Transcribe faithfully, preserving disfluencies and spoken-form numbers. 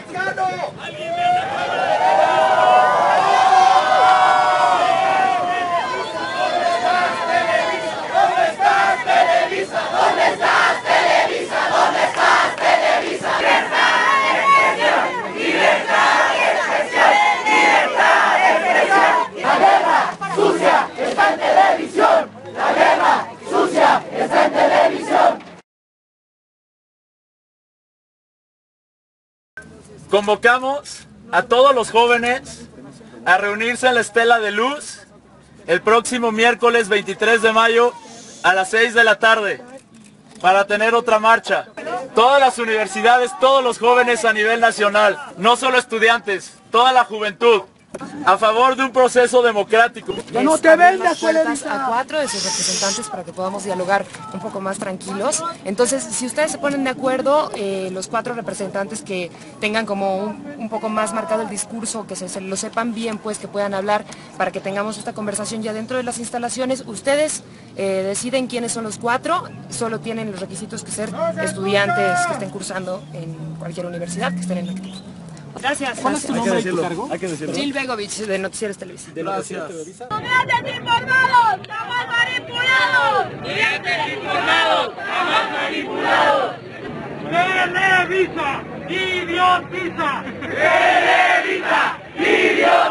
mexicano! Convocamos a todos los jóvenes a reunirse en la Estela de Luz el próximo miércoles veintitrés de mayo a las seis de la tarde para tener otra marcha. Todas las universidades, todos los jóvenes a nivel nacional, no solo estudiantes, toda la juventud, a favor de un proceso democrático. Ya no te vendas, a cuatro de sus representantes para que podamos dialogar un poco más tranquilos. Entonces, si ustedes se ponen de acuerdo, eh, los cuatro representantes que tengan como un, un poco más marcado el discurso, que se, se lo sepan bien, pues que puedan hablar para que tengamos esta conversación ya dentro de las instalaciones, ustedes eh, deciden quiénes son los cuatro, solo tienen los requisitos que ser estudiantes que estén cursando en cualquier universidad, que estén en activo. Gracias. ¿Cuál es tu nombre y tu cargo? Hay que decirlo. Jill Begovich, de Noticieros Televisa. Gracias. ¡Estudiantes informados, jamás manipulados! ¡Estudiantes informados, jamás manipulados! ¡Televisa, idiotiza! ¡Televisa, idiotiza!